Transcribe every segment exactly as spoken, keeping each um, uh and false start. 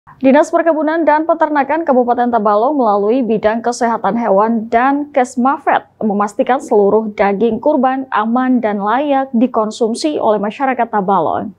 Dinas Perkebunan dan Peternakan Kabupaten Tabalong melalui bidang kesehatan hewan dan Kesmafet memastikan seluruh daging kurban aman dan layak dikonsumsi oleh masyarakat Tabalong.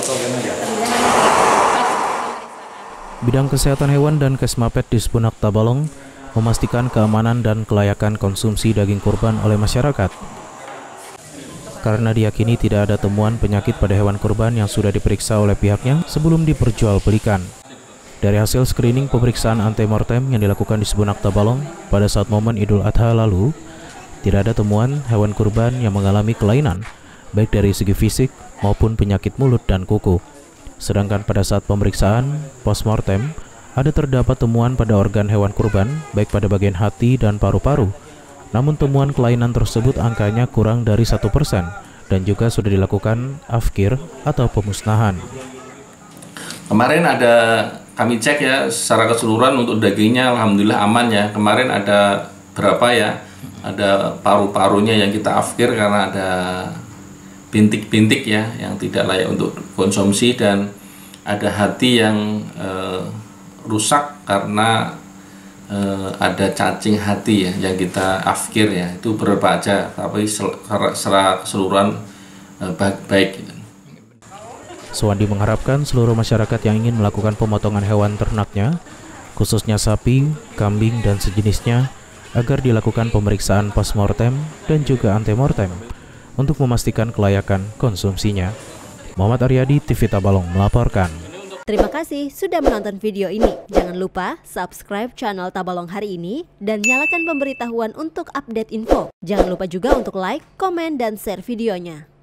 Bidang kesehatan hewan dan Kesmafet di Sepunak Tabalong memastikan keamanan dan kelayakan konsumsi daging kurban oleh masyarakat. Karena diyakini tidak ada temuan penyakit pada hewan kurban yang sudah diperiksa oleh pihaknya sebelum diperjualbelikan. Dari hasil screening pemeriksaan antemortem yang dilakukan di Sepunak Tabalong pada saat momen Idul Adha lalu, tidak ada temuan hewan kurban yang mengalami kelainan, baik dari segi fisik maupun penyakit mulut dan kuku. Sedangkan pada saat pemeriksaan postmortem, ada terdapat temuan pada organ hewan kurban, baik pada bagian hati dan paru-paru. Namun temuan kelainan tersebut angkanya kurang dari satu persen dan juga sudah dilakukan afkir atau pemusnahan. Kemarin ada kami cek ya secara keseluruhan untuk dagingnya alhamdulillah aman ya. Kemarin ada berapa ya, ada paru-parunya yang kita afkir karena ada bintik-bintik ya yang tidak layak untuk konsumsi, dan ada hati yang eh, rusak karena eh, ada cacing hati ya yang kita afkir ya. Itu berapa aja, tapi secara keseluruhan eh, baik. Suwandi mengharapkan seluruh masyarakat yang ingin melakukan pemotongan hewan ternaknya, khususnya sapi, kambing, dan sejenisnya, agar dilakukan pemeriksaan postmortem dan juga antemortem untuk memastikan kelayakan konsumsinya. Muhammad Aryadi, T V Tabalong melaporkan. Terima kasih sudah menonton video ini. Jangan lupa subscribe channel Tabalong Hari Ini dan nyalakan pemberitahuan untuk update info. Jangan lupa juga untuk like, komen, dan share videonya.